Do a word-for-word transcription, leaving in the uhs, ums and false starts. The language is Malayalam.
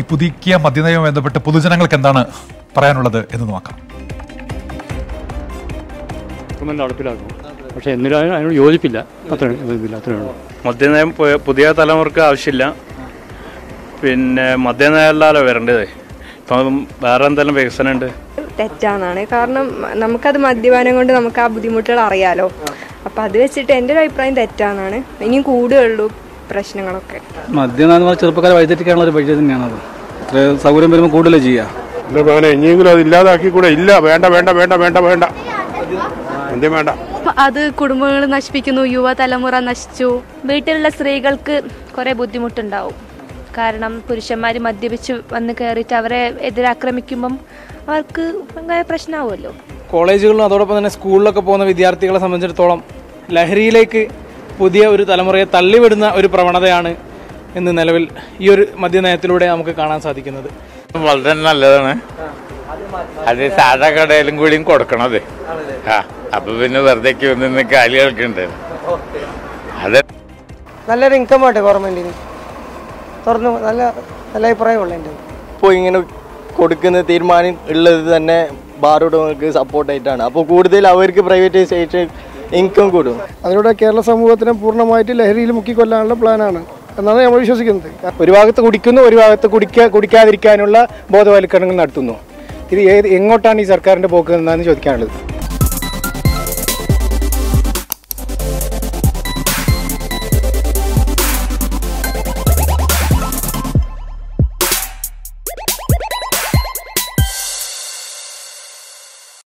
ഈ പുതുക്കിയ മദ്യനയവുമായി ബന്ധപ്പെട്ട് പൊതുജനങ്ങൾക്ക് എന്താണ് പറയാനുള്ളത് എന്ന് നോക്കാം. നടപ്പിലാക്കും, പക്ഷേ എന്നിരുന്നാലും അതിനോട് യോജിപ്പില്ല. അത്രയും അത്രയുള്ളൂ. മദ്യനയം പുതിയ തലമുറക്ക് ആവശ്യമില്ല. പിന്നെ മദ്യനയമല്ലല്ലോ വരേണ്ടത്. ഇപ്പം വേറെ എന്തെങ്കിലും വികസനം ഉണ്ട്. തെറ്റാണെന്നാണ്. കാരണം നമുക്കത് മദ്യപാനം കൊണ്ട് നമുക്ക് ആ ബുദ്ധിമുട്ടുകൾ അറിയാലോ. അപ്പം അത് വെച്ചിട്ട് എൻ്റെ ഒരു അഭിപ്രായം തെറ്റാണെന്നാണ്. ഇനിയും കൂടുകയുള്ളൂ പ്രശ്നങ്ങളൊക്കെ. മദ്യം എന്ന് പറഞ്ഞാൽ ചെറുപ്പക്കാരെ വഴിതെറ്റിക്കാനുള്ള ഒരു ബഡ്ജറ്റ് തന്നെയാണത്. സൗകര്യം വരുമ്പോൾ കൂടുതൽ ചെയ്യുക. എൻ്റെ മോനെ ഇനിയെങ്കിലും അത് ഇല്ലാതാക്കി കൂടെ. ഇല്ല, വേണ്ട വേണ്ട വേണ്ട വേണ്ട വേണ്ട എന്തും വേണ്ട. അത് കുടുംബങ്ങൾ നശിപ്പിക്കുന്നു, യുവതലമുറ നശിച്ചു. വീട്ടിലുള്ള സ്ത്രീകൾക്ക് കുറെ ബുദ്ധിമുട്ടുണ്ടാവും. കാരണം പുരുഷന്മാർ മദ്യപിച്ച് വന്ന് കയറിയിട്ട് അവരെ എതിരാക്രമിക്കുമ്പം അവർക്ക് ഭയങ്കര പ്രശ്നമാവുമല്ലോ. കോളേജുകളിലും അതോടൊപ്പം തന്നെ സ്കൂളിലൊക്കെ പോകുന്ന വിദ്യാർത്ഥികളെ സംബന്ധിച്ചിടത്തോളം ലഹരിയിലേക്ക് പുതിയ ഒരു തലമുറയെ തള്ളിവിടുന്ന ഒരു പ്രവണതയാണ് ഇന്ന് നിലവിൽ ഈ ഒരു മദ്യനയത്തിലൂടെ നമുക്ക് കാണാൻ സാധിക്കുന്നത്. വളരെ നല്ലതാണ്. അത് സാധാ കടയിലും കൂടിയും കൊടുക്കണത്. ആ അപ്പൊ പിന്നെ വെറുതെ നിന്ന് കാലികൾക്കുണ്ട്. അത് നല്ലൊരു ഇൻകം ആട്ടെ ഗവൺമെന്റിന്. തുറന്നു നല്ല നല്ല അഭിപ്രായമുള്ള എൻ്റെ. ഇപ്പോൾ ഇങ്ങനെ കൊടുക്കുന്ന തീരുമാനം ഉള്ളത് തന്നെ ബാർ ഉടമകൾക്ക് സപ്പോർട്ടായിട്ടാണ്. അപ്പോൾ കൂടുതൽ അവർക്ക് പ്രൈവറ്റൈസേഷൻ ഇൻകം കൂടും. അതിലൂടെ കേരള സമൂഹത്തിനെ പൂർണ്ണമായിട്ട് ലഹരിയിൽ മുക്കിക്കൊല്ലാനുള്ള പ്ലാനാണ് എന്നാണ് നമ്മൾ വിശ്വസിക്കുന്നത്. ഒരു ഭാഗത്ത് കുടിക്കുന്നു, ഒരു ഭാഗത്ത് കുടിക്കാ കുടിക്കാതിരിക്കാനുള്ള ബോധവൽക്കരണങ്ങൾ നടത്തുന്നു. ഇത് ഏത് എങ്ങോട്ടാണ് ഈ സർക്കാരിൻ്റെ പോക്ക് എന്നാണ് ചോദിക്കാനുള്ളത്.